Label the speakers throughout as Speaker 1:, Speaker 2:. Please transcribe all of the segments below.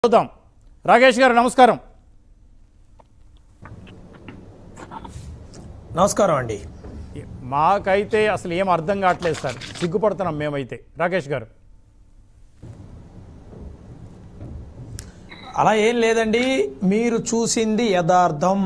Speaker 1: చూద్దాం. రాకేష్ గారు నమస్కారం.
Speaker 2: నమస్కారం అండి.
Speaker 1: మాకైతే అసలు ఏం అర్థం కావట్లేదు సార్, సిగ్గుపడుతున్నాం మేమైతే. రాకేష్ గారు
Speaker 2: అలా ఏం లేదండి, మీరు చూసింది యథార్థం.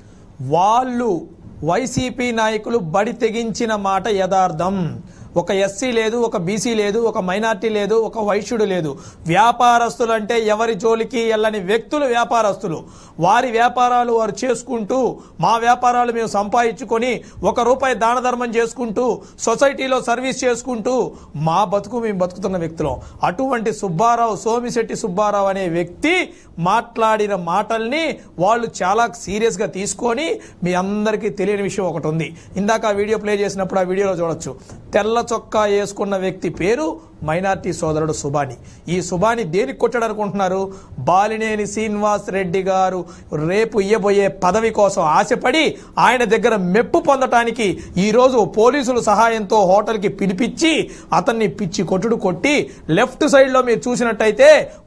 Speaker 2: వాళ్ళు వైసీపీ నాయకులు బడి తెగించిన మాట యథార్థం. ఒక ఎస్సీ లేదు, ఒక బీసీ లేదు, ఒక మైనార్టీ లేదు, ఒక వైశ్యుడు లేదు. వ్యాపారస్తులు అంటే ఎవరి జోలికి వెళ్ళని వ్యక్తులు వ్యాపారస్తులు. వారి వ్యాపారాలు వారు చేసుకుంటూ, మా వ్యాపారాలు మేము సంపాదించుకొని ₹1 దాన ధర్మం చేసుకుంటూ, సొసైటీలో సర్వీస్ చేసుకుంటూ మా బతుకు మేము బతుకుతున్న వ్యక్తులం. అటువంటి సుబ్బారావు, సోమిశెట్టి సుబ్బారావు అనే వ్యక్తి మాట్లాడిన మాటల్ని వాళ్ళు చాలా సీరియస్గా తీసుకొని, మీ అందరికీ తెలియని విషయం ఒకటి ఉంది. ఇందాక ఆ వీడియో ప్లే చేసినప్పుడు ఆ వీడియోలో చూడొచ్చు. తెల్ల చొక్కా వేసుకున్న వ్యక్తి పేరు మైనార్టీ సోదరుడు సుబాని. ఈ సుబాని దేనికి కొట్టాడు అనుకుంటున్నారు? బాలినేని శ్రీనివాస్ రెడ్డి గారు రేపు ఇయ్యబోయే పదవి కోసం ఆశపడి ఆయన దగ్గర మెప్పు పొందటానికి ఈరోజు పోలీసుల సహాయంతో హోటల్కి పిలిపించి అతన్ని పిచ్చి కొట్టుడు కొట్టి, లెఫ్ట్ సైడ్లో మీరు చూసినట్టయితే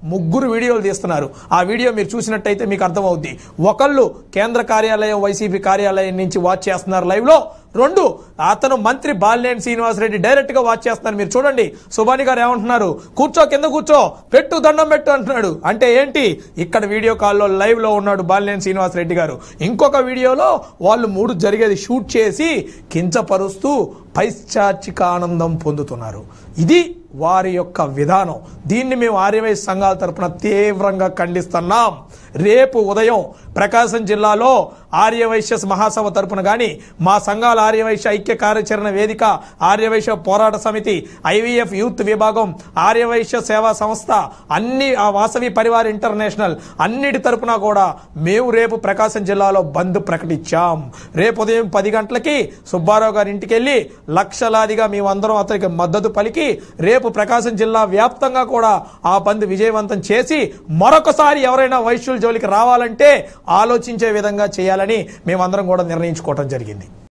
Speaker 2: 3 వీడియోలు తీస్తున్నారు. ఆ వీడియో మీరు చూసినట్టయితే మీకు అర్థమవుద్ది. ఒకళ్ళు కేంద్ర కార్యాలయం, వైసీపీ కార్యాలయం నుంచి వాచ్ చేస్తున్నారు లైవ్లో. 2 అతను మంత్రి బాలినేని శ్రీనివాస్ రెడ్డి డైరెక్ట్గా వాచ్ చేస్తున్నారు. మీరు చూడండి, సుబాని గారు ఏమంటున్నారు? కూర్చో, కింద కూర్చో, పెట్టు, దండం పెట్టు అంటున్నాడు. అంటే ఏంటి? ఇక్కడ వీడియో కాల్లో లైవ్ లో ఉన్నాడు బాలినేని శ్రీనివాస్ రెడ్డి గారు. ఇంకొక వీడియోలో వాళ్ళు 3 జరిగేది షూట్ చేసి కించపరుస్తూ పైశాచిక ఆనందం పొందుతున్నారు. ఇది వారి యొక్క విధానం. దీన్ని మేము ఆర్యవైశ్య సంఘాల తరపున తీవ్రంగా ఖండిస్తున్నాం. రేపు ఉదయం ప్రకాశం జిల్లాలో ఆర్యవైశ్య మహాసభ తరపున కానీ, మా సంఘాల ఆర్యవైశ్య ఐక్య కార్యాచరణ వేదిక, ఆర్యవైశ్య పోరాట సమితి, ఐవీఎఫ్ యూత్ విభాగం, ఆర్యవైశ్య సేవా సంస్థ, అన్ని ఆ వాసవి పరివార్ ఇంటర్నేషనల్ అన్నిటి తరపున కూడా మేము రేపు ప్రకాశం జిల్లాలో బంద్ ప్రకటించాం. రేపు ఉదయం 10 గంటలకి సుబ్బారావు గారి ఇంటికి వెళ్ళి లక్షలాదిగా మేమందరం అతనికి మద్దతు పలికి రేపు ప్రకాశం జిల్లా వ్యాప్తంగా కూడా ఆ బంద్ విజయవంతం చేసి, మరొకసారి ఎవరైనా వైశ్యుల జోలికి రావాలంటే ఆలోచించే విధంగా చేయాలని మేమందరం కూడా నిర్ణయించుకోవడం జరిగింది.